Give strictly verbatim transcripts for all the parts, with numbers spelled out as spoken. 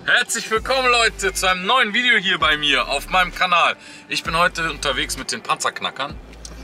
Herzlich willkommen Leute zu einem neuen Video hier bei mir auf meinem Kanal. Ich bin heute unterwegs mit den Panzerknackern.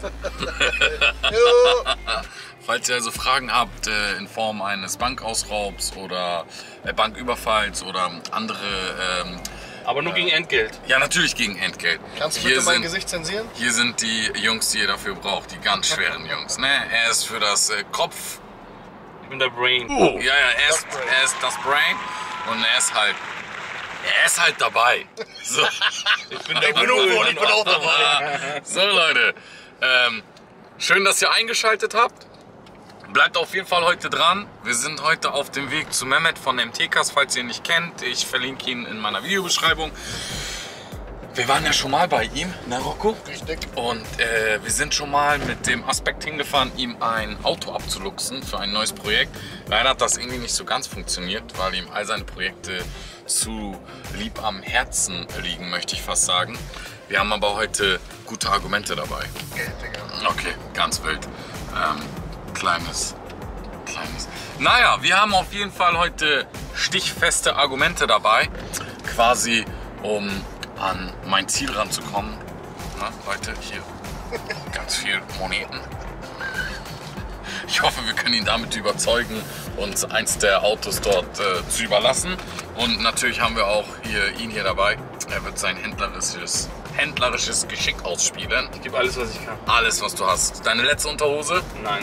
Falls ihr also Fragen habt äh, in Form eines Bankausraubs oder äh, Banküberfalls oder andere... Ähm, Aber nur äh, gegen Entgelt. Ja, natürlich gegen Entgelt. Kannst du hier bitte mein sind, Gesicht zensieren? Hier sind die Jungs, die ihr dafür braucht, die ganz schweren Jungs. Ne? Er ist für das äh, Kopf... Ich bin der Brain. Oh. Ja, ja, er ist, er ist das Brain und er ist halt... Er ist halt dabei. So. Ich bin der Ich bin Uwe und ich bin auch dabei. So Leute, ähm, schön, dass ihr eingeschaltet habt. Bleibt auf jeden Fall heute dran. Wir sind heute auf dem Weg zu Mehmet von M T Cars, falls ihr ihn nicht kennt. Ich verlinke ihn in meiner Videobeschreibung. Wir waren ja schon mal bei ihm, ne Rocco? Richtig. Und äh, wir sind schon mal mit dem Aspekt hingefahren, ihm ein Auto abzuluxen für ein neues Projekt. Leider hat das irgendwie nicht so ganz funktioniert, weil ihm all seine Projekte zu lieb am Herzen liegen, möchte ich fast sagen. Wir haben aber heute gute Argumente dabei. Geld, Digga. Okay, ganz wild. Ähm, kleines, kleines. Naja, wir haben auf jeden Fall heute stichfeste Argumente dabei, quasi um an mein Ziel ranzukommen. Na, Leute, hier ganz viel Moneten. Ich hoffe, wir können ihn damit überzeugen, uns eins der Autos dort äh, zu überlassen. Und natürlich haben wir auch hier ihn hier dabei. Er wird sein händlerisches, händlerisches Geschick ausspielen. Ich gebe alles, was ich kann. Alles, was du hast. Deine letzte Unterhose? Nein.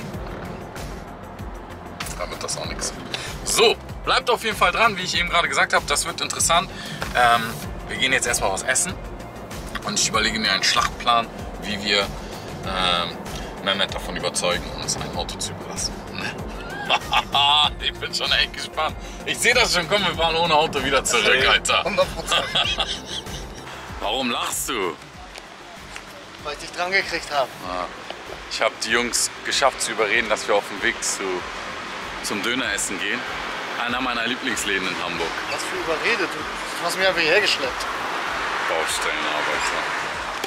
Da wird das auch nichts. So, bleibt auf jeden Fall dran, wie ich eben gerade gesagt habe. Das wird interessant. Ähm, wir gehen jetzt erstmal was essen. Und ich überlege mir einen Schlachtplan, wie wir ähm, Mehmet davon überzeugen, uns ein Auto zu überlassen. Ich bin schon echt gespannt. Ich sehe das schon, komm, wir fahren ohne Auto wieder zurück, Alter. hundert Prozent. Warum lachst du? Weil ich dich dran gekriegt habe. Ich habe die Jungs geschafft zu überreden, dass wir auf dem Weg zu, zum Döneressen gehen. Einer meiner Lieblingsläden in Hamburg. Was für überredet? Du hast mich einfach hierher geschleppt. Baustellenarbeiter.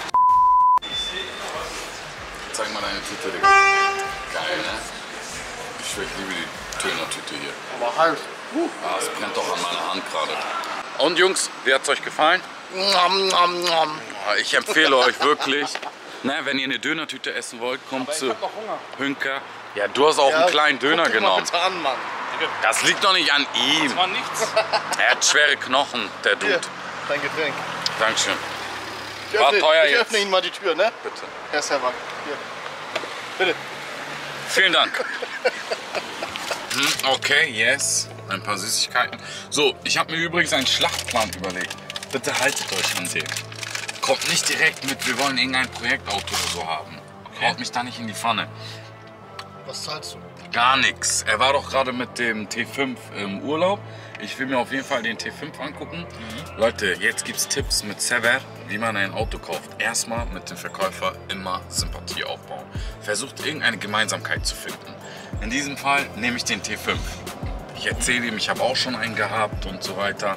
Zeig mal deine Tüte, Digga. Geil, ne? Ich schwör, ich liebe die Döner-Tüte hier. Aber halt. Ah, es brennt doch an meiner Hand gerade. Und Jungs, wie hat es euch gefallen? Nom, nom, nom. Ich empfehle euch wirklich, ne, wenn ihr eine Dönertüte essen wollt, kommt zu hab noch Hunger. Hünker. Ja, du hast auch Ja, einen kleinen Döner guck dich mal genommen. bitte an, Mann. Das liegt doch nicht an ihm. Das war nichts. Er hat schwere Knochen, der Dude. Hier, dein Getränk. Dankeschön. Ich War öffne, teuer ich jetzt. öffne Ihnen mal die Tür, ne? Bitte. Herr Servak. Hier. Bitte. Vielen Dank. Hm, okay, yes. Ein paar Süßigkeiten. So, ich habe mir übrigens einen Schlachtplan überlegt. Bitte haltet euch an den. Kommt nicht direkt mit, wir wollen irgendein Projektauto oder so haben. Haut mich da nicht in die Pfanne. Was zahlst du? Gar nichts. Er war doch gerade mit dem T fünf im Urlaub. Ich will mir auf jeden Fall den T fünf angucken. Mhm. Leute, jetzt gibt es Tipps mit Sever, wie man ein Auto kauft. Erstmal mit dem Verkäufer immer Sympathie aufbauen. Versucht irgendeine Gemeinsamkeit zu finden. In diesem Fall nehme ich den T fünf. Ich erzähle ihm, ich habe auch schon einen gehabt und so weiter.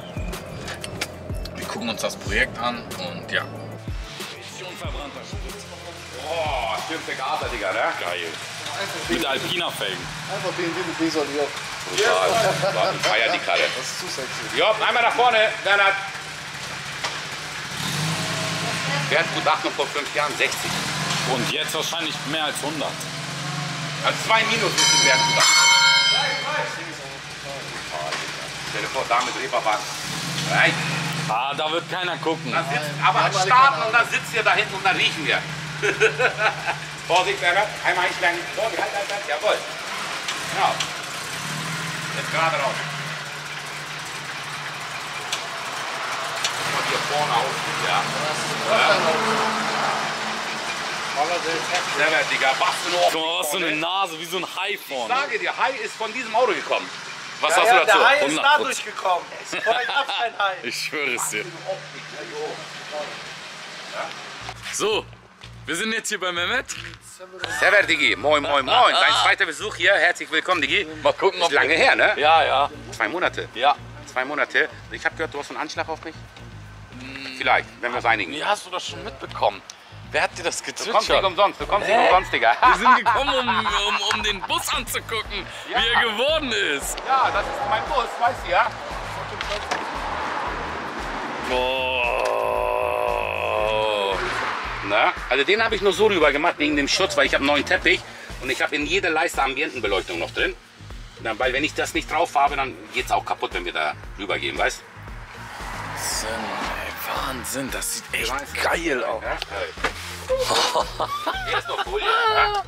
Wir gucken uns das Projekt an und ja. Verbrannter Sprit. Oh, stimmt, der Gaser, Digga, ne? Geil. Mit Alpina-Felgen. Einfach B M W mit D-Solidierung. Total. Warte, feier die Karre. Das ist zu sexy. Ja, einmal nach vorne, Bernhard. Der hat gutachten vor fünf Jahren sechzig. Und jetzt wahrscheinlich mehr als hundert. Also zwei Minus ist es wert gutachten. Stell dir vor, da mit Reeperbahn. Reicht. Ah, da wird keiner gucken. Dann sitzt, aber starten und dann sitzt ihr da hinten und dann riechen wir. Vorsicht, Bernhard. Einmal einschlagen. Vorsicht, halt, halt, halt. Jawohl. Genau. Jetzt gerade raus. Und hier vorne aus, ja. Sehr wert, Digga. Was für ein Du hast so eine Nase wie so ein Hai Ich vorne. sage dir, Hai ist von diesem Auto gekommen. Was Ja, hast ja, du dazu? der Hai ist hundert da Prozent. durchgekommen. Ist voll ein Hai. Ich schwöre es dir. So, wir sind jetzt hier bei Mehmet. Server, Digi. Moin, moin, moin. Dein zweiter Besuch hier. Herzlich willkommen, Digi. Mal gucken, Ist lange her, ne? Ja, ja. Zwei Monate. Ja. Zwei Monate. Ich habe gehört, du hast einen Anschlag auf mich. Vielleicht, wenn wir uns einigen. Wie hast du das schon mitbekommen? Wer hat dir das Du kommst nicht gezwitschert? umsonst, du kommst nicht Hä? umsonst, Digga. Wir sind gekommen, um, um, um den Bus anzugucken, Ja. wie er geworden ist. Ja, das ist mein Bus, weißt du ja? Oh. Na, also den habe ich nur so rüber gemacht wegen dem Schutz, weil ich habe einen neuen Teppich und ich habe in jeder Leiste Ambientenbeleuchtung noch drin. Na, weil wenn ich das nicht drauf habe, dann geht es auch kaputt, wenn wir da rüber gehen, weißt? Wahnsinn, ey, Wahnsinn, das sieht echt geil aus. Ja? Hier ist noch Folie. Ja?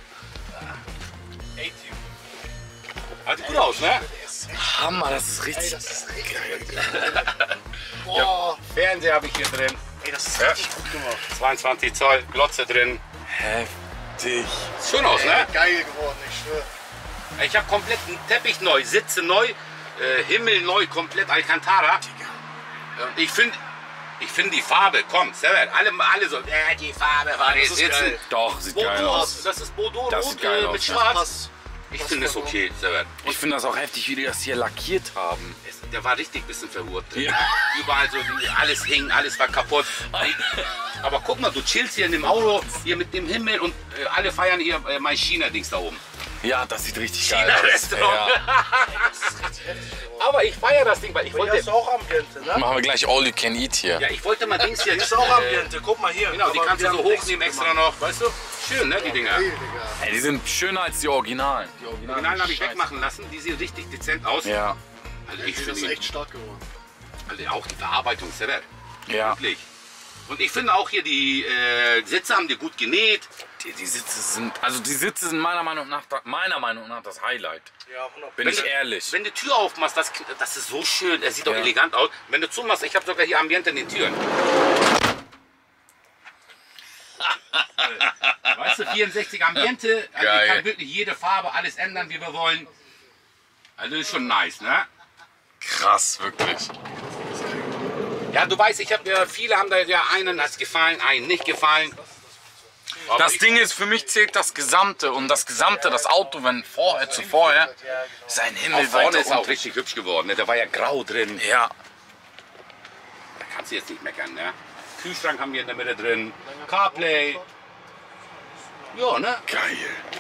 Also gut aus, ne? Hammer, das ist richtig Ey, das ist richtig geil. Boah. Fernseher habe ich hier drin. Ey, das ist Ja. richtig gut gemacht. zweiundzwanzig Zoll, Glotze drin. Heftig. Schön aus, ne? Geil geworden, ich schwöre. Ich habe komplett einen Teppich neu, Sitze neu, äh, Himmel neu, komplett Alcantara. Und ich finde ich find die Farbe, komm, Servet, alle, alle so, äh, die Farbe war die das ist Sitzen. geil. Doch, sieht geil Bordeaux, aus. das ist Bordeaux Das rot sieht geil äh, aus, mit ja. schwarz. Pass. Ich finde es okay, Servet. Ich finde das auch heftig, wie die das hier lackiert haben. Es- Der war richtig ein bisschen verhurt. Ja. Überall so, die- alles hing, alles war kaputt. Aber guck mal, du chillst hier in dem Auto, hier mit dem Himmel und äh, alle feiern hier äh, mein China-Dings da oben. Ja, das sieht richtig geil aus. China-Restaurant. Ja. Aber ich feiere das Ding, weil ich Hier wollte, ist auch Ambiente, ne? Machen wir gleich All You Can Eat hier. ja, ich wollte mal Dings hier. Hier ist auch Ambiente, guck mal hier. Genau, die Aber kannst wir du so haben nichts hochnehmen extra gemacht. noch, weißt du? Schön, ne, die Dinger. Ey, Digga. Ey, die sind schöner als die Originalen. Die Die Originalen habe ich scheiße. wegmachen lassen, die sehen richtig dezent aus. Ja, Also Ey, ich das finde ist die- echt stark geworden. also auch die Verarbeitung ist der Wert. ja. Wirklich. Und ich finde auch hier die äh, Sitze haben die gut genäht. Die, die Sitze sind, also die Sitze sind meiner Meinung nach, meiner Meinung nach das Highlight. Ja, hundert Bin Wenn ich du- ehrlich. Wenn du die Tür aufmachst, das, das ist so schön, er sieht auch Ja. elegant aus. Wenn du zumachst, ich habe sogar hier Ambiente in den Türen. Weißt du, vierundsechzig Ambiente, also Geil. ich kann wirklich jede Farbe, alles ändern, wie wir wollen. Also ist schon nice, ne? Krass, wirklich. Ja, du weißt, ich habe ja, viele haben da ja, einen hat's gefallen, einen nicht gefallen. Aber Das ich, Ding ist, für mich zählt das Gesamte und das Gesamte, das Auto, wenn vorher zu vorher, ist ein auch Himmel vorne weiter ist auch unten. richtig hübsch geworden, ne? Da war ja grau drin. Ja, Da kannst du jetzt nicht meckern, ne? Kühlschrank haben wir in der Mitte drin, CarPlay. Ja, ne? geil.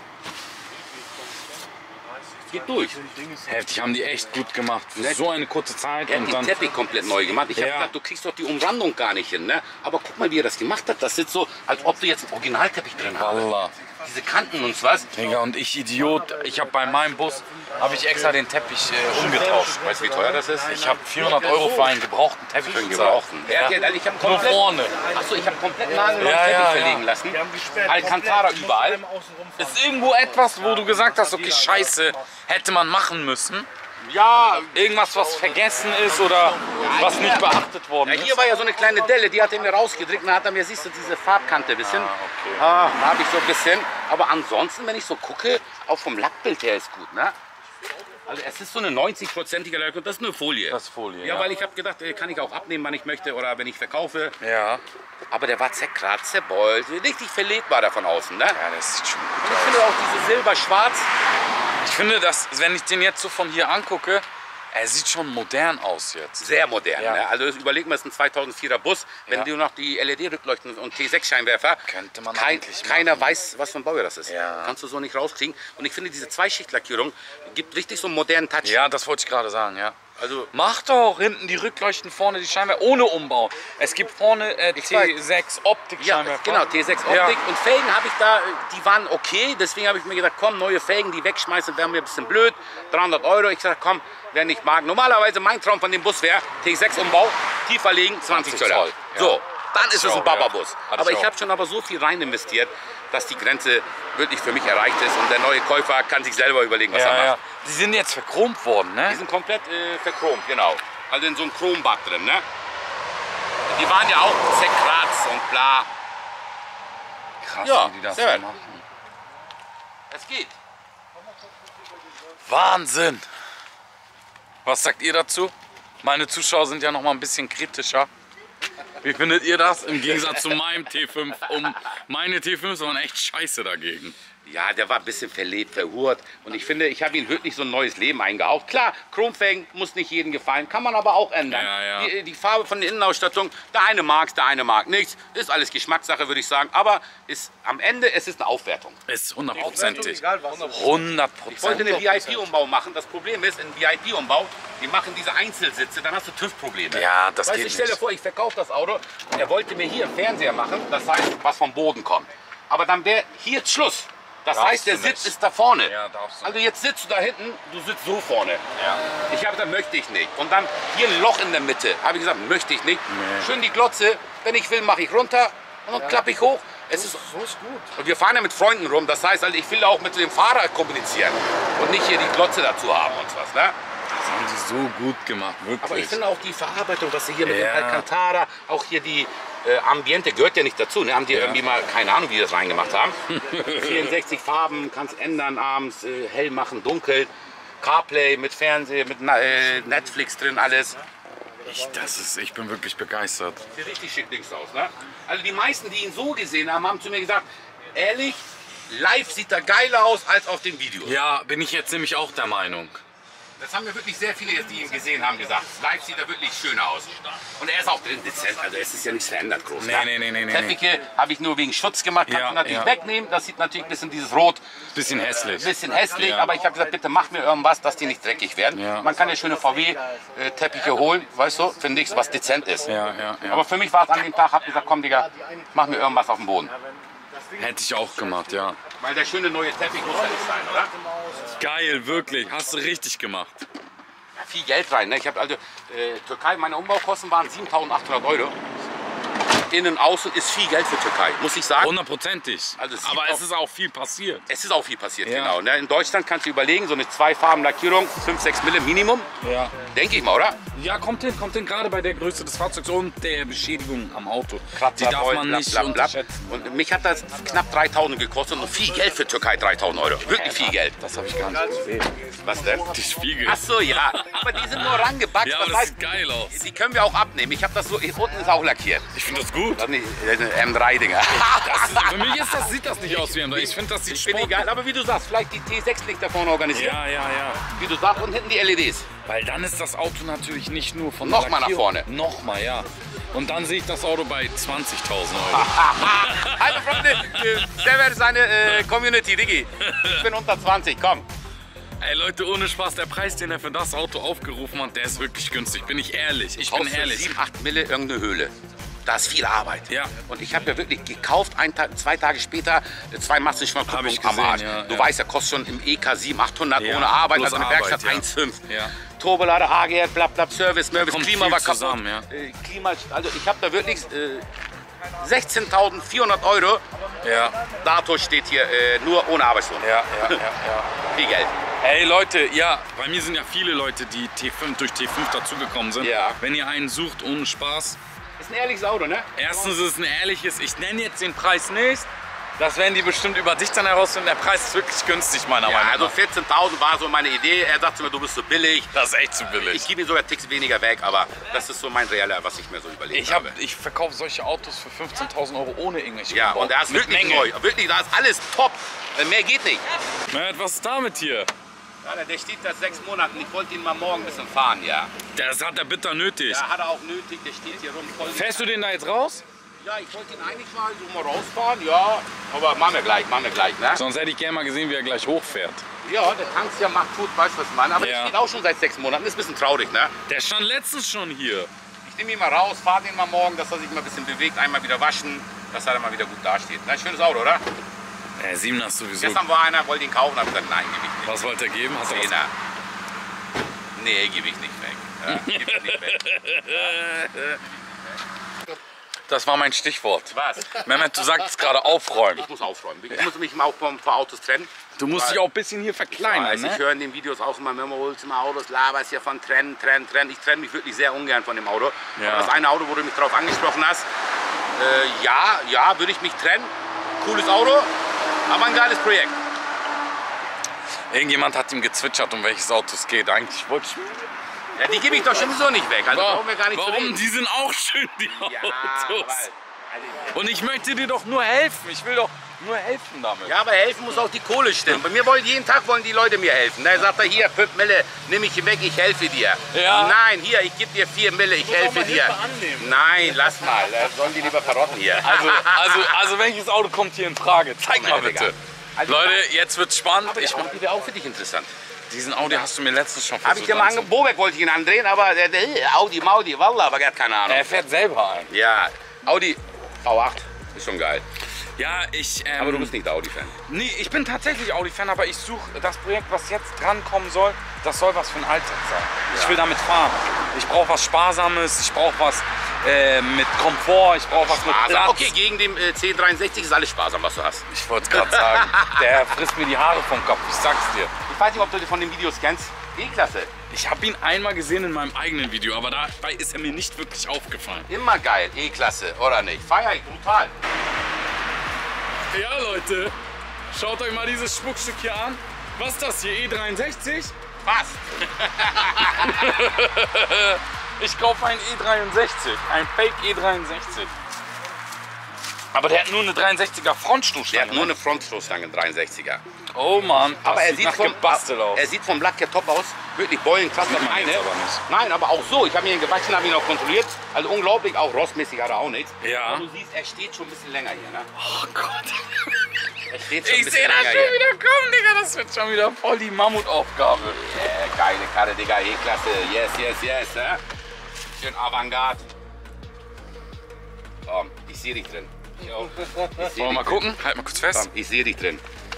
Geht durch. Heftig, haben die echt gut gemacht. Für Ne? so eine kurze Zeit Er hat und den dann. Teppich komplett neu gemacht. Ich habe Ja. gedacht, du kriegst doch die Umrandung gar nicht hin, ne? Aber guck mal, wie er das gemacht hat. Das sitzt so, als ob du jetzt einen Originalteppich drin hast. Wallah. Diese Kanten und was. Digga, und ich Idiot, ich habe bei meinem Bus, habe ich extra den Teppich äh, umgetauscht. Weißt du, wie teuer das ist? Ich habe vierhundert Euro für einen gebrauchten Teppich Für einen bezahlt. gebrauchten. Er hat ja, also ich habe Nur komplett, vorne. achso, ich habe komplett nagelneuen Ja, Teppich ja, verlegen ja. lassen. Wir haben gesperrt. Alcantara komplett. überall. Muss außen rumfahren. Ist irgendwo etwas, wo du gesagt hast, okay, scheiße, hätte man machen müssen? Ja, Irgendwas, was vergessen ist oder was nicht beachtet worden ja, ist? hier war ja so eine kleine Delle, die hat er mir rausgedrückt. Dann hat er mir, siehst du, diese Farbkante ein bisschen. okay. Ah, habe ich so ein bisschen. Aber ansonsten, wenn ich so gucke, auch vom Lackbild her ist gut, ne? Also es ist so eine neunzig-prozentige Lack und das ist eine Folie. Das ist Folie, Ja, ja. weil ich habe gedacht, äh, kann ich auch abnehmen, wann ich möchte oder wenn ich verkaufe. Ja. Aber der war zerkratzt, zerbeult, richtig verlegt war der von außen, ne? Ja, das sieht schon gut Ich aus. finde auch diese silber-schwarz. Ich finde, dass, wenn ich den jetzt so von hier angucke, er sieht schon modern aus jetzt. Sehr modern. Ja. Ne? Also überleg mal, es ist ein zweitausendvierer Bus. Wenn Ja. du noch die L E D-Rückleuchten und T sechs Scheinwerfer, Könnte man kein, eigentlich keiner machen. weiß, was für ein Baujahr das ist. Ja. Kannst du so nicht rauskriegen. Und ich finde, diese Zweischichtlackierung gibt richtig so einen modernen Touch. Ja, das wollte ich gerade sagen, ja. Also Mach doch hinten die Rückleuchten, vorne die Scheinwerfer, ohne Umbau. Es gibt vorne äh, Ich T sechs ja, Optik-Scheinwerfer. genau, T sechs Optik. Ja. Und Felgen habe ich da, die waren okay. Deswegen habe ich mir gedacht, komm, neue Felgen, die wegschmeißen, wäre mir ein bisschen blöd. dreihundert Euro. Ich sage, komm, wer nicht mag. Normalerweise mein Traum von dem Bus wäre, T sechs Umbau, tiefer legen, zwanzig Zoll. Zoll, ja. So, dann ist es auch, ein Baba-Bus. ja. Hatte Aber ich ich auch. habe schon aber so viel rein investiert, dass die Grenze wirklich für mich erreicht ist. Und der neue Käufer kann sich selber überlegen, was er Ja, macht. ja. Die sind jetzt verchromt worden, Die ne? sind komplett äh, verchromt, genau. Also in so einem Chrombad drin, ne? Die waren ja auch zerkratzt und bla. Krass, Ja, wie die das sehr so machen. Es geht. Wahnsinn! Was sagt ihr dazu? Meine Zuschauer sind ja noch mal ein bisschen kritischer. Wie findet ihr das? Im Gegensatz zu meinem T fünf. Um meine T fünfs waren echt scheiße dagegen. Ja, der war ein bisschen verlebt, verhurt. Und ich finde, ich habe ihm wirklich so ein neues Leben eingehaucht. Klar, Chromfelgen muss nicht jedem gefallen, kann man aber auch ändern. Ja, ja. Die, die Farbe von der Innenausstattung, der eine mag es, der eine mag nichts. Ist alles Geschmackssache, würde ich sagen. Aber ist, am Ende, es ist eine Aufwertung. Ist hundertprozentig. Egal was. Ich wollte hundertprozentig. einen V I P-Umbau machen. Das Problem ist, ein V I P-Umbau, die machen diese Einzelsitze, dann hast du TÜV-Probleme. Ja, das weißt, geht ich stell dir nicht. vor, ich verkaufe das Auto. Er wollte mir hier einen Fernseher machen, das heißt, was vom Boden kommt. Aber dann wäre hier jetzt Schluss. Das Darfst heißt, der du Sitz nicht. ist da vorne. Ja, darfst du also jetzt sitzt du da hinten, du sitzt so vorne. Ja. Ich habe gesagt, möchte ich nicht. Und dann hier ein Loch in der Mitte. Habe ich gesagt, möchte ich nicht. Nee. Schön die Glotze. Wenn ich will, mache ich runter und dann klappe ich hoch. Es ist, So ist gut. und wir fahren ja mit Freunden rum. Das heißt, also ich will auch mit dem Fahrer kommunizieren. Und nicht hier die Glotze dazu haben und was. Ne? Das haben die so gut gemacht, wirklich. Aber ich finde auch die Verarbeitung, was sie hier mit Ja. dem Alcantara, auch hier die äh, Ambiente gehört ja nicht dazu. Ne? Haben die irgendwie mal, keine Ahnung, wie die das reingemacht haben. vierundsechzig Farben, kannst ändern abends, äh, hell machen, dunkel. CarPlay mit Fernseher, mit Na- äh, Netflix drin, alles. ich, das ist, ich bin wirklich begeistert. Sieht richtig schick links aus, ne? Also die meisten, die ihn so gesehen haben, haben zu mir gesagt, ehrlich, live sieht er geiler aus als auf den Videos. Ja, bin ich jetzt nämlich auch der Meinung. Das haben mir wirklich sehr viele, jetzt, die ihn gesehen haben, gesagt. Live sieht er wirklich schöner aus. Und er ist auch drin dezent, also es ist ja nichts verändert groß. Nee, ne? nee, nee, nee, nee. Teppiche habe ich nur wegen Schutz gemacht, kannst Ja, du natürlich ja. wegnehmen. Das sieht natürlich ein bisschen dieses Rot, Bisschen hässlich. ein bisschen hässlich. Ja. Aber ich habe gesagt, bitte mach mir irgendwas, dass die nicht dreckig werden. Ja. Man kann ja schöne V W-Teppiche holen, weißt du, finde ich, was dezent ist. Ja, ja, ja. Aber für mich war es an dem Tag, habe gesagt, komm Digga, mach mir irgendwas auf dem Boden. Hätte ich auch gemacht, ja. Weil der schöne neue Teppich muss ja nicht sein, oder? Geil, wirklich. Hast du richtig gemacht. Ja, viel Geld rein. Ne? Ich habe also äh, Türkei, meine Umbaukosten waren siebentausendachthundert Euro. Innen, außen ist viel Geld für Türkei, muss ich sagen. Hundertprozentig. Also es sieht Aber auch- es ist auch viel passiert. Es ist auch viel passiert, Ja. genau. Ne? In Deutschland kannst du überlegen, so eine Zweifarben-Lackierung, fünf, sechs Mille Minimum, Ja. denke ich mal, oder? Ja, kommt hin, kommt hin. Gerade bei der Größe des Fahrzeugs und der Beschädigung am Auto. Kratzer, Die darf Beul, man blab, nicht blab, blab. unterschätzen. Und mich hat das knapp dreitausend gekostet und viel Geld für Türkei, dreitausend Euro. Wirklich viel Geld. Das habe ich gar nicht gesehen. Was denn? Die Spiegel. Ach so, ja. Aber die sind nur rangebackt. Ja, aber das das heißt, sieht geil aus. die können wir auch abnehmen. Ich habe das so, unten ist auch lackiert. Ich finde das gut. Das ist nicht- das ist eine M drei Dinger. Das ist, für mich ist das, sieht das nicht aus wie ein. Ich finde, das sieht Finde ich sportlich. geil, aber wie du sagst, vielleicht die T sechs Lichter vorne organisieren. Ja, ja, ja. Wie du sagst, und hinten die L E Ds. Weil dann ist das Auto natürlich nicht nur von Noch der mal nach Lackierung- vorne. Nochmal, ja. Und dann sehe ich das Auto bei zwanzigtausend Euro. Also Freunde, äh, der wäre seine äh, Community, Diggi. Ich bin unter zwanzig, komm. Ey Leute, ohne Spaß, der Preis, den er für das Auto aufgerufen hat, der ist wirklich günstig. Bin ich ehrlich. Ich bin Kaufst für ehrlich. sieben, acht Mille irgendeine Höhle. Da ist viel Arbeit. Ja. Und ich habe ja wirklich gekauft, ein Tag, zwei Tage später, äh, zwei Hab Massenschwankungen ich am gesehen, Arsch. ja, du ja. weißt, der kostet schon im E K sieben, achthundert Ja, ohne Arbeit, plus also eine Arbeit, Werkstatt ja. eins Komma fünf. Ja. Turbolader, A G R, blab, blab, Service, Mervis, kommt Klima viel war kaputt. zusammen, ja. Äh, Klima, also ich habe da wirklich äh, sechzehntausendvierhundert Euro. Ja, Dato steht hier äh, nur ohne Arbeitslohn. ja, ja, ja, ja. Viel Geld. Ey Leute, ja, bei mir sind ja viele Leute, die T fünf, durch T fünf dazugekommen sind. Ja. Wenn ihr einen sucht, ohne Spaß. Ist ein ehrliches Auto, ne? Erstens ist es ein ehrliches, ich nenne jetzt den Preis nicht. Das werden die bestimmt über dich dann herausfinden. Der Preis ist wirklich günstig, meiner Ja, Meinung also nach. vierzehntausend war so meine Idee. Er sagte mir, du bist so billig. Das ist echt zu billig. Ich gebe ihm sogar Ticks weniger weg, aber das ist so mein reeller, was ich mir so überlegt Ich, hab, habe. ich verkaufe solche Autos für fünfzehntausend Euro ohne irgendwelche Ja, Umbauten. und er ist Mit wirklich Menge. neu. Wirklich, da ist alles top. Äh, Mehr geht nicht. Matt, was ist damit hier? Ja, der steht seit sechs Monaten. Ich wollte ihn mal morgen ein bisschen fahren, ja. Das hat er bitter nötig. Ja, hat er auch nötig. Der steht hier rum voll. Fährst du den da jetzt raus? Ja, ich wollte ihn eigentlich mal so mal rausfahren, ja. Aber machen wir gleich, machen wir gleich, ne? Sonst hätte ich gerne mal gesehen, wie er gleich hochfährt. Ja, der tanzt ja, macht gut, weißt du, was ich meine. Aber Ja. der steht auch schon seit sechs Monaten. Ist ein bisschen traurig, ne? Der stand letztens schon hier. Ich nehme ihn mal raus, fahre den mal morgen, dass er sich mal ein bisschen bewegt. Einmal wieder waschen, dass er dann mal wieder gut dasteht. Na, schönes Auto, oder? Der Siebener ist sowieso. Gestern war einer, wollte ihn kaufen, habe gesagt, nein, gebe ich nicht. Was wollte er geben? Hat er was? Zehner. Nee, gebe ich nicht weg. Ja, gebe ich nicht weg. Das war mein Stichwort. Was? Mehmet, du sagst gerade aufräumen. Ich muss aufräumen. Ich muss mich mal auch vom von Autos trennen. Du musst dich auch ein bisschen hier verkleinern, Also ich ne? höre in den Videos auch immer, Memo, holst du mal Autos, laberst ja von trennen, trennen, trennen. Ich trenne mich wirklich sehr ungern von dem Auto. Ja. Aber das eine Auto, wo du mich drauf angesprochen hast, äh, ja, ja, würde ich mich trennen. Cooles Auto, aber ein geiles Projekt. Irgendjemand hat ihm gezwitschert, um welches Auto es geht. Eigentlich wollte ich... Ja, die gebe ich doch sowieso nicht weg. Also brauchen wir gar nicht zu Warum? reden. Die sind auch schön, die Ja, Autos. aber, Und ich möchte dir doch nur helfen. Ich will doch nur helfen damit. Ja, aber helfen muss auch die Kohle stimmen. Bei mir wollen jeden Tag wollen die Leute mir helfen. Da sagt er, hier, fünf Mille, nimm ich weg, ich helfe dir. Ja. Nein, hier, ich gebe dir vier Mille, ich helfe dir. Nein, lass mal, das sollen die lieber verrotten hier. Also, also, also welches Auto kommt hier in Frage? Zeig mal bitte. Also, Leute, jetzt wird's spannend. aber Ich der mach, Audi wäre auch für dich interessant. diesen Audi hast du mir letztens schon Habe ich versucht. dir mal anzu- ange... Bobeck wollte ich ihn andrehen, aber der, der Audi, Maudi, Wallah, aber er hat keine Ahnung. Er fährt selber ein. Ja, Audi V acht ist schon geil. Ja, ich. Ähm, Aber du bist nicht der Audi-Fan. Nee, ich bin tatsächlich Audi-Fan, aber ich suche das Projekt, was jetzt drankommen soll, das soll was für ein Alltag sein. Ich will damit fahren. Ich brauche was Sparsames, ich brauche was äh, mit Komfort, ich brauche was mit Platz. Okay, gegen den äh, C dreiundsechzig ist alles sparsam, was du hast. Ich wollte es gerade sagen, der frisst mir die Haare vom Kopf, ich sag's dir. Ich weiß nicht, ob du die von den Videos kennst. E-Klasse. Ich habe ihn einmal gesehen in meinem eigenen Video, aber dabei ist er mir nicht wirklich aufgefallen. Immer geil. E-Klasse, oder nicht? Feier ich brutal. Ja, Leute, schaut euch mal dieses Schmuckstück hier an. Was ist das hier, E dreiundsechzig? Fast. Ich kaufe einen E dreiundsechzig, ein Fake E dreiundsechzig. Aber der hat nur eine dreiundsechziger Der Frontstoßstange. hat nur eine Frontstoßstange, ein dreiundsechziger. Oh Mann, das Aber er sieht sieht, nach vom, gebastelt aus. er sieht vom Lack her top aus. Wirklich Beulen, klasse. Sieht man Beine. jetzt aber nicht. Nein, aber auch so. Ich habe mir ihn gewaschen, habe ihn auch kontrolliert. Also unglaublich, auch rostmäßig hat er auch nichts. Ja. Aber du siehst, er steht schon ein bisschen länger hier. Ne? Oh Gott. Er steht schon ein Ich bisschen sehe das länger schon hier. wieder kommen, Digga. Das wird schon wieder voll die Mammutaufgabe. Yeah, geile Karre, Digga, E-Klasse. Yes, yes, yes. Ne? Schön Avantgarde. Komm, ich sehe dich drin. Ich auch. Ich seh Wollen wir dich mal drin. gucken? Halt mal kurz fest. Komm, ich sehe dich drin.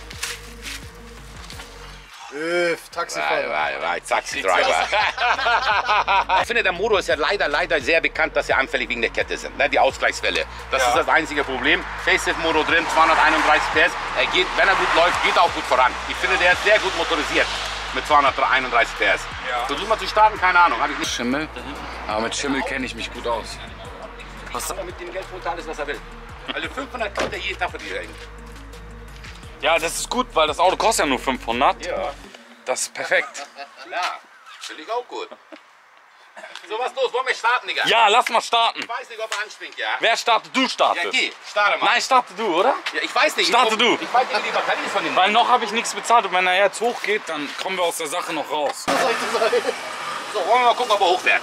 Öff, Vai, Taxifahrer. vai, vai, Taxi-Driver. Ich finde, der Motor ist ja leider, leider sehr bekannt, dass sie anfällig wegen der Kette sind. Ne? Die Ausgleichswelle. Das Ja. ist das einzige Problem. Facelift-Motor drin, zweihunderteinunddreißig P S. Er geht, wenn er gut läuft, geht er auch gut voran. Ich finde, der ist sehr gut motorisiert mit zweihunderteinunddreißig P S. Ja. Versuch mal zu starten, keine Ahnung. Hab ich nicht. Schimmel? Aber mit Schimmel kenne ich mich gut aus. Was aber mit dem Geld holt er alles, was er will. Also fünfhundert kriegt er jeden Tag für die Regen. Ja, das ist gut, weil das Auto kostet ja nur fünfhundert. Ja. Das ist perfekt. Klar. Finde ich auch gut. So, was los? Wollen wir starten, Digga? Ja, lass mal starten. Ich weiß nicht, ob er anspringt, ja? Wer startet? Du Ja, startest. geh. Starte mal. Nein, starte du, oder? Ja, ich weiß nicht. Starte ich, du. Ich weiß nicht, wie die Batterie ist von dem. Weil noch habe ich nichts bezahlt und wenn er jetzt hochgeht, dann kommen wir aus der Sache noch raus. So, wollen wir mal gucken, ob er hochfährt.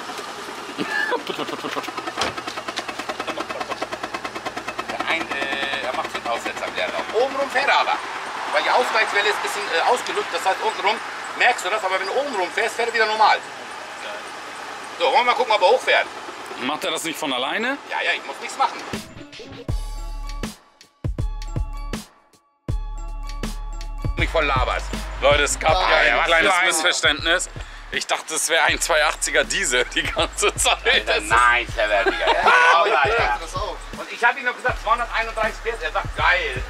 Ein, äh, er macht Fünf-Aussetzer, der noch. Obenrum fährt er aber. Weil die Ausgleichswelle ist ein bisschen äh, ausgelückt, das heißt untenrum merkst du das, aber wenn du obenrum fährst, fährt er wieder normal. So, wollen wir mal gucken, ob er hochfährt. Macht er das nicht von alleine? Ja, ja, ich muss nichts machen. Mich voll laberst. Leute, es gab Nein, hier ein was kleines für ein- Missverständnis. Ich dachte, es wäre ein zweihundertachtziger Diesel die ganze Zeit. Das ist- Nein, Server, Digga. Ja, aber, ja. Das auch. Und ich habe ihm noch gesagt, zweihunderteinunddreißig P S. Er sagt, geil.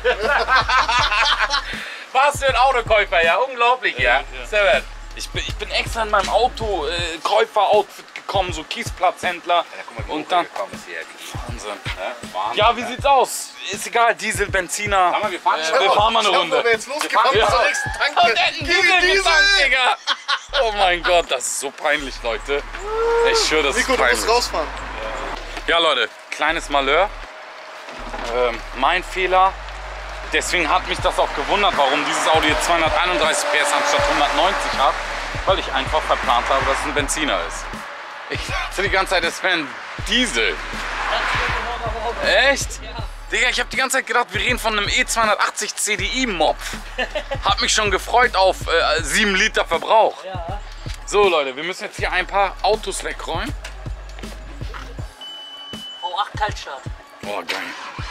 Was für ein Autokäufer, ja. Unglaublich, ja. Server. Ich bin, ich bin extra in meinem Auto, äh, Käufer-Outfit gekommen, so Kiesplatzhändler. Ja, guck mal, wie Und dann. hochgekommen ist hier, Digi. Wahnsinn. Ja, Wahnsinn. Ja, wie sieht's aus? Ist egal, Diesel, Benziner. Sag mal, wir fahren Äh, schon. wir fahren mal eine Ich hab, Runde. wo wir jetzt losgekommen Wir sind, fahren- zur nächsten Und Tanke. der hat einen Gib ihm Diesel Diesel. getankt, Digga. Oh mein Gott, das ist so peinlich, Leute. Ich schwöre, das Nico, ist du musst peinlich. rausfahren. Ja, Leute, kleines Malheur. Ähm, mein Fehler. Deswegen hat mich das auch gewundert, warum dieses Auto jetzt zweihunderteinunddreißig P S anstatt hundertneunzig hat. Weil ich einfach verplant habe, dass es ein Benziner ist. Ich dachte die ganze Zeit, es wäre ein Diesel. Echt? Digga, ich habe die ganze Zeit gedacht, wir reden von einem E zweihundertachtzig C D I-Mopf. Hab mich schon gefreut auf äh, sieben Liter Verbrauch. So, Leute, wir müssen jetzt hier ein paar Autos wegräumen. V acht Kaltstart. Boah, geil.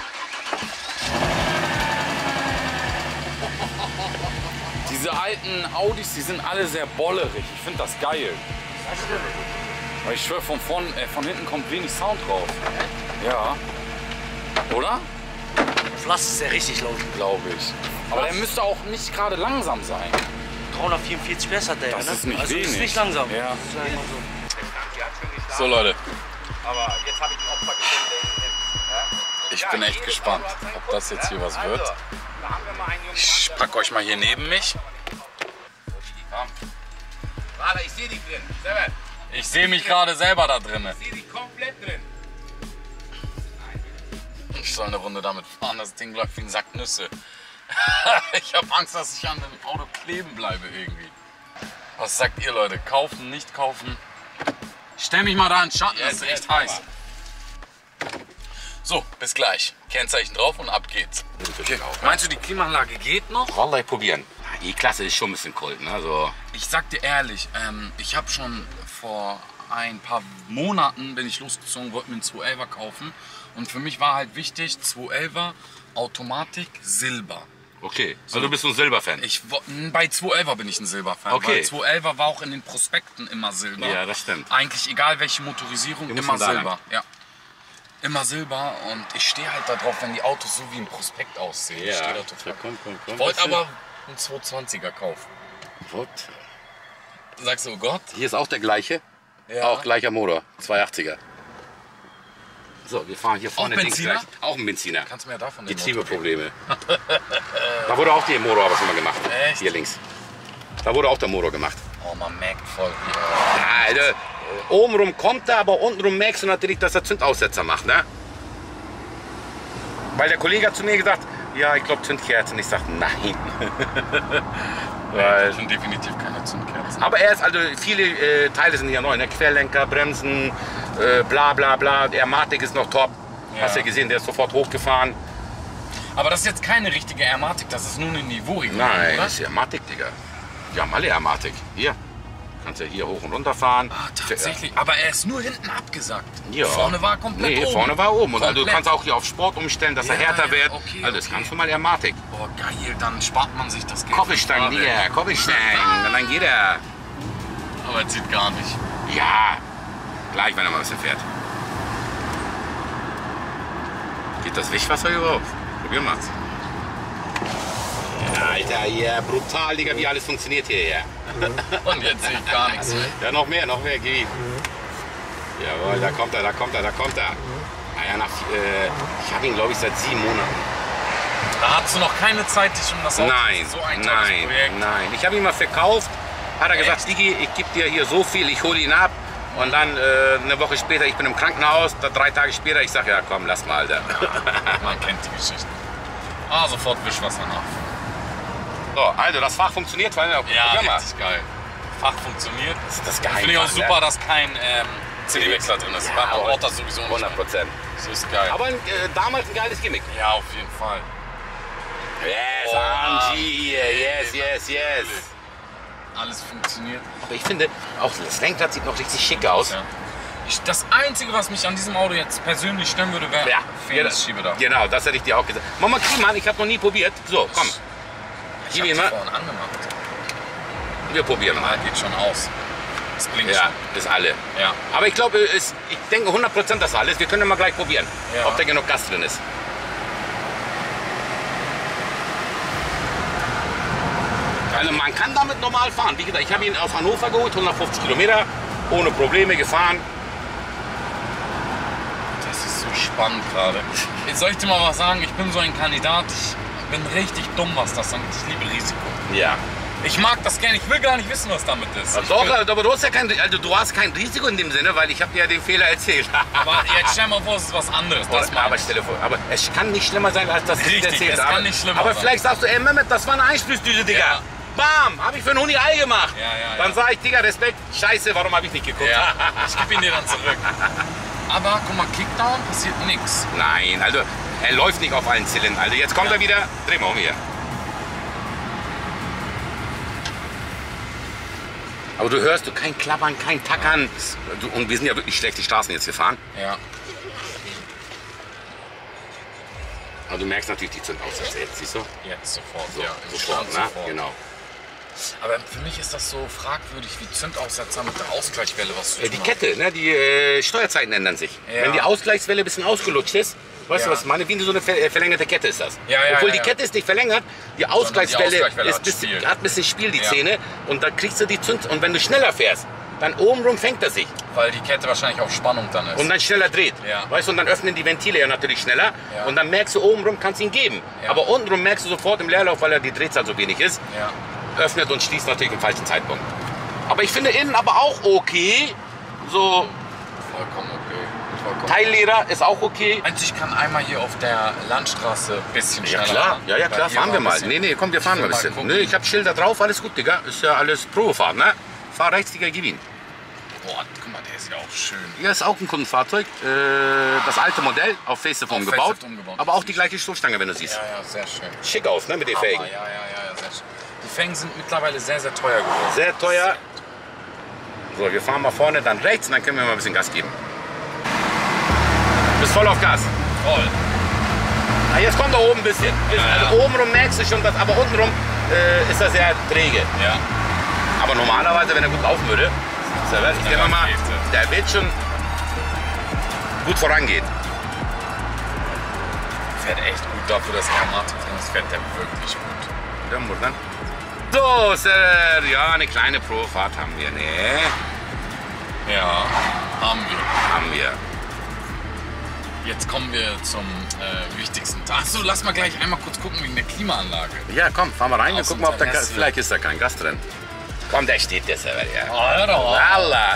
Diese alten Audis, die sind alle sehr bollerig. Ich finde das geil. Weil ich schwöre, von, vorn, äh, von hinten kommt wenig Sound drauf. Ja. Oder? Flass ist ja richtig laut. Glaube ich. Aber der müsste auch nicht gerade langsam sein. dreihundertvierundvierzig P S hat der, Das ne? ist nicht also wenig. ist nicht langsam. Ja. Sag ich mal so. Die hat schon geschlafen, So, Leute, aber jetzt habe ich ein Opfer gefunden, der ihn nimmt. Ja? ich Ja, bin echt jedes gespannt, Auto hat seinen ob Grund, das jetzt hier ja? was wird. Also, da haben wir mal einen jungen Ich Mann. pack euch mal hier neben mich. So, Digi, komm. Warte, ich sehe dich drin. Server, Ich sehe mich gerade selber da drin. ich sehe dich komplett drin. Ich soll eine Runde damit fahren. Das Ding läuft wie ein Sack Nüsse. Ich habe Angst, dass ich an dem Auto kleben bleibe irgendwie. Was sagt ihr, Leute? Kaufen, nicht kaufen? Stell mich mal da in den Schatten, das ist echt heiß. So, bis gleich. Kennzeichen drauf und ab geht's. Okay. Meinst du, die Klimaanlage geht noch? Wallahi probieren. E-Klasse ist schon ein bisschen cool, ne? Also Ich sag dir ehrlich, ähm, ich habe schon vor ein paar Monaten bin ich losgezogen, wollte mir einen zweihundertelfer kaufen. Und für mich war halt wichtig, zweihundertelfer, Automatik, Silber. okay. Also du bist so ein Silberfan. Ich, wo- bei zweihundertelfer bin ich ein Silberfan, Okay. weil zweihundertelfer war auch in den Prospekten immer Silber. Ja, das stimmt. Eigentlich egal welche Motorisierung, Du musst immer von da Silber. Ja. Immer Silber und ich stehe halt da drauf, wenn die Autos so wie im Prospekt aussehen. Ich stehe da total. komm, komm, komm. Ich wollte aber einen zweihundertzwanziger kaufen. What? Sagst du, oh Gott? Hier ist auch der gleiche. Ja. Auch gleicher Motor, zweihundertachtziger. So, wir fahren hier vorne links Benziner? gleich. Auch ein Benziner. Kannst du mir davon den Motor Getriebeprobleme. Da wurde auch der Motor aber schon mal gemacht. Echt? Hier links. Da wurde auch der Motor gemacht. geben? Oh, man merkt voll. Ja, Alter, obenrum kommt er, aber untenrum merkst du natürlich, dass er Zündaussetzer macht, ne? Weil der Kollege hat zu mir gesagt, ja, ich glaube Zündkerzen. Ich sag, nein. Weil, Das sind definitiv keine Zündkerzen. aber er ist also, viele äh, Teile sind hier neu, ne? Querlenker, Bremsen, äh, bla bla bla. Der Matic ist noch top. Ja. Hast du ja gesehen, der ist sofort hochgefahren. Aber das ist jetzt keine richtige Airmatic, das ist nur eine Niveauregelung, Nein, oder? das ist ja Matic, Digga. Wir haben alle Airmatic. Hier. Kannst ja hier hoch und runter fahren. Ah, tatsächlich. Aber er ist nur hinten abgesagt. Ja. Vorne war komplett Nee, oben. vorne war oben. Und also du Komplett. kannst auch hier auf Sport umstellen, dass er Ja, härter ja, wird. okay, also das okay. kannst du mal Airmatic. Boah, geil, dann spart man sich das Geld. Koppelstein, für hier, Koppelstein. Und dann geht er. Aber er zieht gar nicht. Ja, gleich, wenn er mal ein bisschen fährt. Geht das Wischwasser überhaupt? Probier mal. Ja, Alter, hier, brutal, Digga, wie alles funktioniert hier. Ja, Und jetzt sehe ich gar nichts mehr. ja noch mehr, noch mehr, gib ihm. Jawohl, da kommt er, da kommt er, da kommt er. Naja, nach, äh, ich habe ihn, glaube ich, seit sieben Monaten. Da hast du noch keine Zeit, dich um das Auto Nein, so ein tolles nein, Projekt. nein. Ich habe ihn mal verkauft. Hat er gesagt, Echt? Digi, ich gebe dir hier so viel, ich hole ihn ab. Und dann äh, eine Woche später, ich bin im Krankenhaus, da drei Tage später, ich sage, ja komm, lass mal, Alter. Man kennt die Geschichte. Ah, sofort Wischwasser nach. So, also das Fach funktioniert, weil Ja, probier mal. richtig geil. Fach funktioniert. Das ist das Finde ich auch Geheimnis, super, dass kein ähm, C D-Wechsler drin ist. Ja, Beim aber Aorta sowieso nicht. hundert Prozent. So ist geil. Aber äh, damals ein geiles Gimmick. Ja, auf jeden Fall. Yes, Oh, Angie, yes, yes, yes. Alles funktioniert. Aber ich finde, auch das Lenkrad sieht noch richtig schick aus. Ja. Ich, das Einzige, was mich an diesem Auto jetzt persönlich stören würde, wäre Ja, fehlende Schiebedach. genau, das hätte ich dir auch gesagt. Mama Kliemann, ich habe noch nie probiert. So, komm, Ich gib hab ihn die mal. vorhin angemacht. Wir probieren Ah, mal. geht schon aus. Das blinkt Ja, schon. das alle. Ja. Aber ich glaube, es- ich denke hundert Prozent das alles. Wir können ja mal gleich probieren, Ja. ob da genug Gas drin ist. Also man kann damit normal fahren. Wie gesagt, ich habe ihn aus Hannover geholt, hundertfünfzig Kilometer, ohne Probleme gefahren. Das ist so spannend gerade. Jetzt soll ich dir mal was sagen? Ich bin so ein Kandidat. Ich bin richtig dumm, was das angeht. Ich liebe Risiko. Ja. Ich mag das gerne. Ich will gar nicht wissen, was damit ist. Ich Doch, will, aber du hast ja kein, also du hast kein Risiko in dem Sinne, weil ich habe dir ja den Fehler erzählt. aber jetzt stell mal vor, es ist was anderes. Das Das mag aber ich. stell dir vor, aber es kann nicht schlimmer sein, als das ich Richtig, dir erzählt es habe. kann nicht schlimmer aber sein. vielleicht sagst du, ey Mehmet, das war eine Einspritzdüse, Digga. Ja. Bam, habe ich für einen Huni Ei gemacht. Ja, ja, Dann ja. sag ich, Digga, Respekt, scheiße, warum habe ich nicht geguckt? Ja, ich gebe ihn dir dann zurück. Aber guck mal, Kickdown passiert nichts. Nein, also er läuft nicht auf allen Zylindern. Also jetzt kommt Ja. er wieder, dreh mal um hier. Aber du hörst, du kein Klappern, kein Tackern. Du, und wir sind ja wirklich schlechte Straßen jetzt gefahren. Ja. Aber du merkst natürlich die Zündaussätze jetzt, siehst du? Jetzt sofort. So, ja, im sofort, Stand ne? sofort. Genau. Aber für mich ist das so fragwürdig wie Zündaussetzer mit der Ausgleichswelle, was zu Äh, tun Die hat. Kette, ne, die äh, Steuerzeiten ändern sich. Ja. Wenn die Ausgleichswelle ein bisschen ausgelutscht ist, weißt du Ja. was ich meine? Wie so eine ver äh, verlängerte Kette ist das. Ja, ja, Obwohl ja, die ja. Kette ist nicht verlängert, die Ausgleichswelle, Ausgleichswelle ist hat bisschen, Spiel. hat ein bisschen Spiel, die Ja. Zähne. Und da kriegst du die Zünd. Und wenn du schneller fährst, dann obenrum fängt er sich. Weil die Kette wahrscheinlich auf Spannung dann ist. Und dann schneller dreht. Ja. Weißt du, und dann öffnen die Ventile ja natürlich schneller. Ja. Und dann merkst du, obenrum kannst du ihn geben. Ja. Aber untenrum merkst du sofort im Leerlauf, weil er die Drehzahl so wenig ist, ja. öffnet und schließt natürlich im falschen Zeitpunkt. Aber ich finde innen aber auch okay. So, Vollkommen okay. Teilleder ist auch okay. Einzig kann einmal hier auf der Landstraße ein bisschen Ja schneller klar, fahren. ja, ja klar, Weil hier fahren wir war ein mal. bisschen- Nee, nee, komm, wir fahren Ich mal ein will bisschen. mal Nee, gucken. ich hab Schilder drauf, alles gut, Digga. Ist ja alles Probefahrt, ne? Fahr rechts, Digga, gib ihn. Boah, guck mal, der ist ja auch schön. Hier ist auch ein Kundenfahrzeug. Äh, das alte Modell, auf Facelift Auf umgebaut. Facelift umgebaut. Aber auch die gleiche Stoßstange, wenn du siehst. Ja, ja, sehr schön. Schick aus, ne, mit den Hammer, Felgen. ja, ja, ja, ja, sehr schön. Die Felgen sind mittlerweile sehr, sehr teuer geworden. Sehr teuer. So, wir fahren mal vorne, dann rechts und dann können wir mal ein bisschen Gas geben. Bist voll auf Gas. Voll. Ah, jetzt kommt da oben ein bisschen. Also oben rum merkst du schon was, aber unten rum äh, ist das sehr träge. Ja. Aber normalerweise, wenn er gut laufen würde, ich denke mal, der wird schon gut vorangehen. Fährt echt gut dafür, dass er Martin ist, fährt der wirklich gut. Ja, muss dann. So, Sir, ja, eine kleine Probefahrt haben wir, ne? Ja, haben wir. Haben wir. Jetzt kommen wir zum äh, wichtigsten. Achso, lass mal gleich einmal kurz gucken wegen der Klimaanlage. Ja, komm, fahren wir rein und Aus gucken mal, ob da Interesse. vielleicht ist da kein Gas drin. Komm, da steht der Server, ja. Oh, hör doch auf. Allah.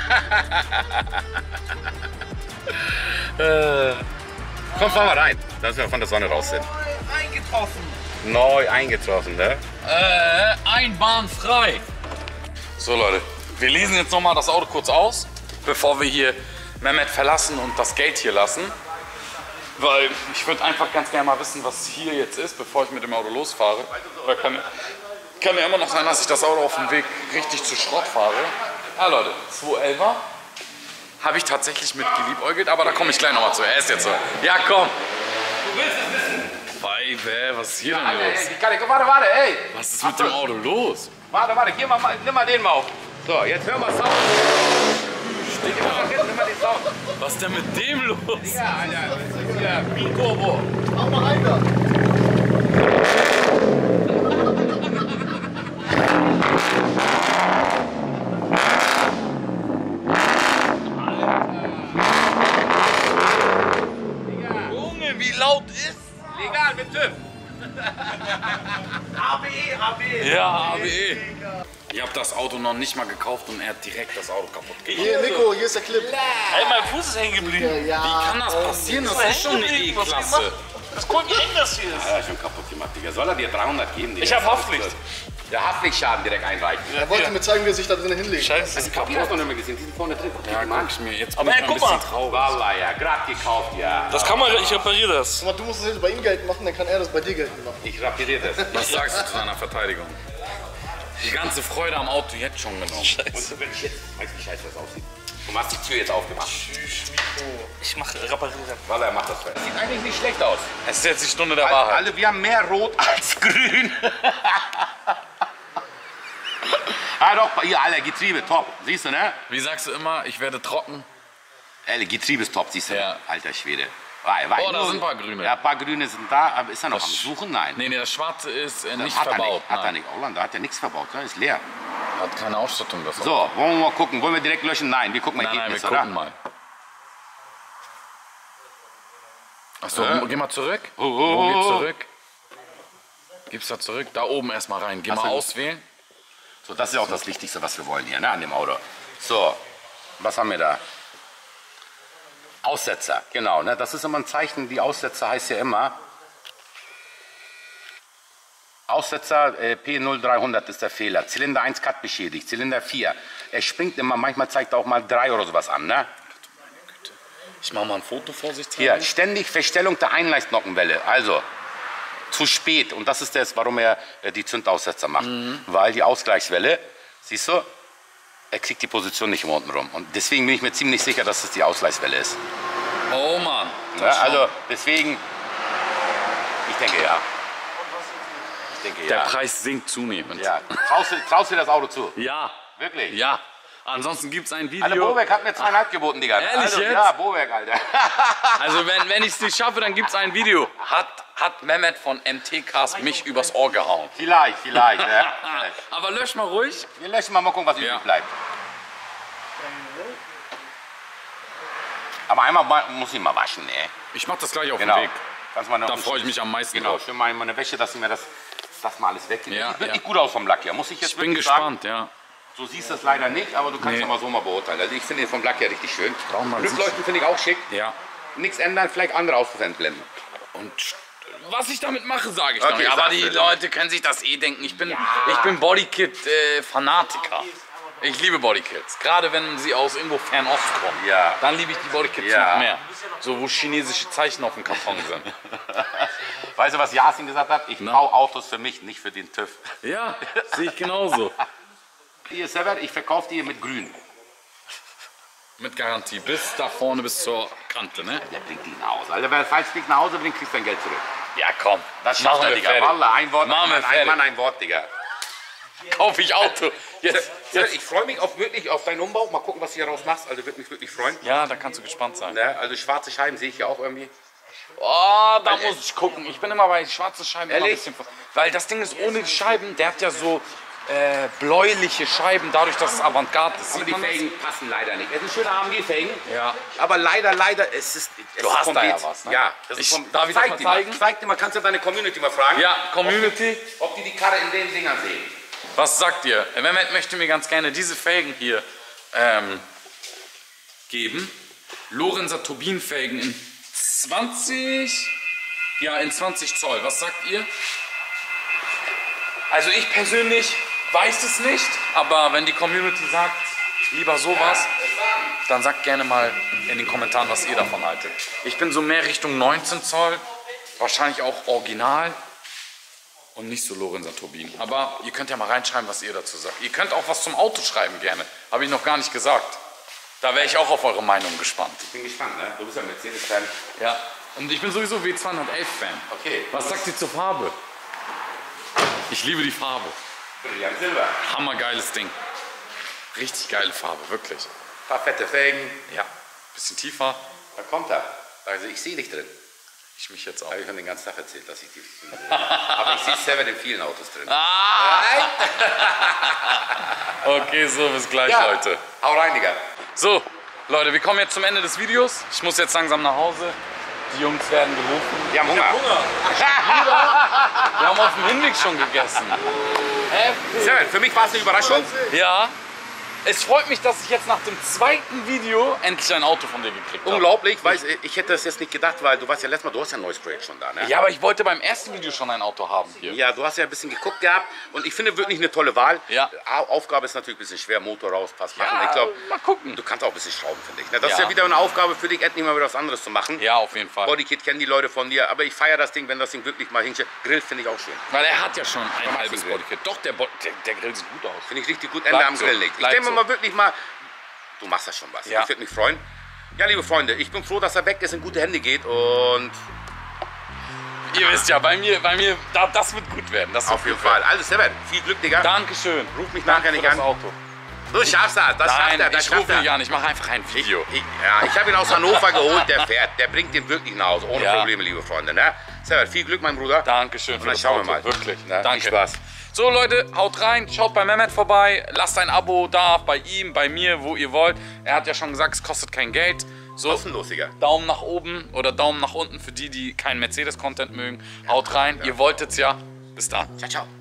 äh, komm, fahren wir rein, dass wir von der Sonne raus sind. Eingetroffen. Neu eingetroffen, ne? Äh, einbahnfrei. So Leute, wir lesen jetzt nochmal das Auto kurz aus, bevor wir hier Mehmet verlassen und das Geld hier lassen. Weil ich würde einfach ganz gerne mal wissen, was hier jetzt ist, bevor ich mit dem Auto losfahre. Weil kann, kann ja immer noch sein, dass ich das Auto auf dem Weg richtig zu Schrott fahre. Ja Leute, zweihundertelfer habe ich tatsächlich mit geliebäugelt, aber da komme ich gleich nochmal zu. Er ist jetzt so. Ja komm. Du willst es wissen. Weibe, was ist hier denn los? Warte, warte, ey! Was ist mit dem Auto los? Warte, warte, hier mal, nimm mal den mal auf. So, jetzt hör mal Sound. Nimm mal den Sound. Was ist denn mit dem los? Ja, Alter, das ist ja Biturbo. Mach mal rein da. Junge, wie laut ist? Legal mit TÜV. A B E, A B E. Ja, A B E. Ich habe das Auto noch nicht mal gekauft und er hat direkt das Auto kaputt gemacht. Hier, Nico, hier ist der Clip. Ey, mein Fuß ist hängen geblieben. Ja, Wie kann das passieren? Das ist schon eine E-Klasse. Das guck, wie eng das hier ist. Ja, schon kaputt gemacht, Digga. Soll er dir dreihundert geben, Digga? Ich hab Haftpflicht. Der Haftpflichtschaden direkt einreichen. Er wollte mir zeigen, wie er sich da drin hinlegt. Scheiße. Das Papier hast du noch nicht mehr gesehen. Die sind vorne drin. Guck Ja, dir mal guck ich mir. Jetzt Aber bin ich ey, mal ein guck bisschen mal. traurig. Wallah, ja, gerade gekauft, ja. Das kann man, ich repariere das. Guck mal, du musst es jetzt bei ihm geltend machen, dann kann er das bei dir geltend machen. Ich repariere das. Was sagst du zu deiner Verteidigung? Die ganze Freude am Auto jetzt schon genommen. Und wenn ich jetzt, weißt du, wie scheiße das aussieht? Du hast die Tür jetzt aufgemacht. Ich mach reparieren. Wallah, er macht das. Das sieht eigentlich nicht schlecht aus. Es ist jetzt die Stunde der Alle, Wahrheit. alle, wir haben mehr Rot als Grün. Ah doch, hier, Alter, Getriebe, top. Siehst du, ne? Wie sagst du immer, ich werde trocken? Alter, Getriebe ist top, siehst du? Ja. Alter Schwede. Wei, wei, Oh, da nur- sind ein paar Grüne. Ja, ein paar Grüne sind da, aber ist er noch Das am Suchen? Nein. Nee, nee, das Schwarze ist äh, nicht hat er verbaut. nicht. Hat er Nein. nicht. Holland, da hat er nichts verbaut, da ist leer. Hat keine Ausstattung dafür. So, wollen wir mal gucken. Wollen wir direkt löschen? Nein, wir gucken mal Nein, nein, wir Ergebnis, gucken oder? mal. Achso, Äh? geh mal zurück. Oh, oh, Wo oh, geht's oh. zurück? Gib's da zurück? Da oben erstmal rein. Geh Ach mal so. auswählen. So, das ist auch das Wichtigste, was wir wollen hier, ne, an dem Auto. So, was haben wir da? Aussetzer, genau. Ne, das ist immer ein Zeichen, die Aussetzer heißt ja immer. Aussetzer äh, P null dreihundert ist der Fehler. Zylinder eins Cut beschädigt, Zylinder vier. Er springt immer, manchmal zeigt er auch mal drei oder sowas an. Ne? Ich mache mal ein Foto vorsichtshalber. Hier, ständig Verstellung der Einleistnockenwelle. Also, zu spät. Und das ist das, warum er äh, die Zündaussetzer macht. Weil die Ausgleichswelle, siehst du, er kriegt die Position nicht immer unten rum. Und deswegen bin ich mir ziemlich sicher, dass es die Ausgleichswelle ist. Oh Mann. Ja, also, deswegen, ich denke ja. Ich denke Der ja. Preis sinkt zunehmend. ja. Traust, du, traust du das Auto zu? Ja. Wirklich? Ja. Ansonsten gibt es ein Video. Alter, Bowerk hat mir zweieinhalb geboten, Digga. Ehrlich also, jetzt? Ja, Bowerk, Alter. Also wenn, wenn ich es nicht schaffe, dann gibt es ein Video. Hat, hat Mehmet von M T Cast mich übers Ohr gehauen. vielleicht, vielleicht. Ja. Aber lösch mal ruhig. Wir löschen mal, mal gucken, was Ja. übrig bleibt. Aber einmal ma- muss ich mal waschen, ne? Ich mach das gleich auf Genau. dem Weg. Kannst mal noch Da freue ich mich am meisten Genau, drauf. schön mal in meine Wäsche, dass ich mir das, das mal alles weggeht. Ja, Sieht wirklich ja. gut aus vom Lack hier, muss ich jetzt Ich bin wirklich sagen. gespannt, ja. So siehst du es leider nicht, aber du kannst Nee. ja mal so mal beurteilen. Also ich finde den vom Lack her richtig schön. Doch, man Rückleuchten finde ich auch schick. Ja. Nichts ändern, vielleicht andere Auspuff entblenden. Und was ich damit mache, sage ich Okay, damit. Aber sag's die dir. Leute können sich das eh denken. Ich bin, ich bin Bodykit-Fanatiker. Ich liebe Bodykits. Gerade wenn sie aus irgendwo Fernost kommen. Ja. Dann liebe ich die Bodykits Ja. noch mehr. So, wo chinesische Zeichen auf dem Karton sind. Weißt du, was Yasin gesagt hat? Ich baue Autos für mich, nicht für den TÜV. Ja, sehe ich genauso. Hier, Sever, ich verkaufe die mit grün. Mit Garantie. Bis da vorne, bis zur Kante, ne? Der bringt die nach Hause. Also, wenn falls du dich nach Hause bringt, kriegst du dein Geld zurück. Ja, komm. Das schafft er, Digga. Wallah, ein Wort, Machen wir ein Mann, ein fertig. Mann, ein Wort, Digga. Kauf ich Auto. Jetzt, Sever, jetzt. ich freue mich auf, wirklich auf deinen Umbau. Mal gucken, was du hier raus machst. Also, würde mich wirklich freuen. Ja, da kannst du gespannt sein. Ne? Also, schwarze Scheiben sehe ich ja auch irgendwie. Oh, da muss ich gucken. Ich bin immer bei schwarzen Scheiben immer ein Ehrlich? bisschen. Weil das Ding ist, ohne die Scheiben, der hat ja so äh, bläuliche Scheiben, dadurch, dass es Avantgarde ist. Aber Sieht die man das? Felgen passen leider nicht. Es sind schöne A M G-Felgen. Ja. Aber leider, leider, es ist. Es Du ist hast vom da ja Beat. was, ne? Ja, das ist Ich- vom, darf ich das zeig mal dir zeigen? Zeig dir mal, kannst du deine Community mal fragen. Ja, Community. Ob die die Karre in den Dingern sehen. Was sagt ihr? Mehmet möchte mir ganz gerne diese Felgen hier ähm, geben. Lorenzer Turbinenfelgen in zwanzig, ja in zwanzig Zoll. Was sagt ihr? Also ich persönlich weiß es nicht, aber wenn die Community sagt, lieber sowas, dann sagt gerne mal in den Kommentaren, was ihr davon haltet. Ich bin so mehr Richtung neunzehn Zoll, wahrscheinlich auch original. Und nicht so Lorenzer Turbinen. Aber ihr könnt ja mal reinschreiben, was ihr dazu sagt. Ihr könnt auch was zum Auto schreiben gerne. Habe ich noch gar nicht gesagt. Da wäre ich auch auf eure Meinung gespannt. Ich bin gespannt, ne? Du bist ja Mercedes-Fan. Ja. Und ich bin sowieso W zweihundertelf-Fan. Okay. Was sagt ihr zur Farbe? Ich liebe die Farbe. Brillant Silber. Hammergeiles Ding. Richtig geile Farbe, wirklich. Ein paar fette Felgen. Ja. Bisschen tiefer. Da kommt er. Also ich sehe dich drin. Ich mich jetzt auch. Habe ich schon den ganzen Tag erzählt, dass ich die. Aber ich sehe Sever in vielen Autos drin. Okay, so, bis gleich, Ja. Leute. Hau rein, Digga. So, Leute, wir kommen jetzt zum Ende des Videos. Ich muss jetzt langsam nach Hause. Die Jungs werden gerufen. Wir haben Hunger. Wir haben auf dem Hinweg schon gegessen. Sever, für mich war es eine Überraschung. Ja. Es freut mich, dass ich jetzt nach dem zweiten Video endlich ein Auto von dir gekriegt habe. Unglaublich, weil ich hätte das jetzt nicht gedacht, weil du warst ja letztes Mal, du hast ja ein neues Projekt schon da, ne? Ja, aber ich wollte beim ersten Video schon ein Auto haben hier. Ja, du hast ja ein bisschen geguckt gehabt und ich finde wirklich eine tolle Wahl. Ja. Au- Aufgabe ist natürlich ein bisschen schwer, Motor raus, Pass machen. Ja, ich glaube, mal gucken. du kannst auch ein bisschen schrauben, finde ich. Ne? Das ist Ja. ja wieder eine Aufgabe für dich, endlich mal wieder was anderes zu machen. Ja, auf jeden Fall. Bodykit kennen die Leute von dir, aber ich feiere das Ding, wenn das Ding wirklich mal hinstellt. Grill finde ich auch schön. Weil er hat ja schon ein macht halbes den Grill. Bodykit. Doch, der, Bo der, der Grill sieht gut aus. Finde ich richtig gut, Ende Bleibt am so. Grill liegt. Ich Bleibt denke so. mal wirklich mal, du machst das schon was. Ja. Ich würde mich freuen. Ja, liebe Freunde, ich bin froh, dass er weg ist, in gute Hände geht und Ihr wisst ja, bei mir, bei mir, da, das wird gut werden. Das wird auf jeden gut werden. Fall. Also Seven, viel Glück, Digga. Dankeschön. Ruf mich Danke nachher nicht für das an. Auto. Du schaffst das, das schafft Nein, er, das ich schafft rufe er. nicht an. Ich mache einfach ein Video. Ich, ja, ich habe ihn aus Hannover geholt, der fährt. Der bringt den wirklich nach Hause, ohne Ja. Probleme, liebe Freunde. Ne? Seven, viel Glück, mein Bruder. Dankeschön für dann das schauen Auto. wir mal. Wirklich. Na, Danke. Viel Spaß. So Leute, haut rein, schaut bei Mehmet vorbei, lasst ein Abo da, bei ihm, bei mir, wo ihr wollt. Er hat ja schon gesagt, es kostet kein Geld. So, Kostenlos, Digga. Daumen nach oben oder Daumen nach unten für die, die keinen Mercedes-Content mögen. Haut rein, ihr wolltet's ja. Bis dann. Ciao, ciao.